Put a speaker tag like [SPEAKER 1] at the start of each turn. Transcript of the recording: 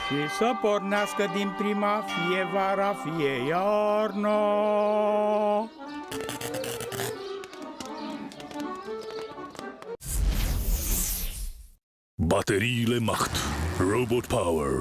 [SPEAKER 1] Și să pornească din prima, fie vara, fie iarna.
[SPEAKER 2] Bateriile Macht. Robot Power.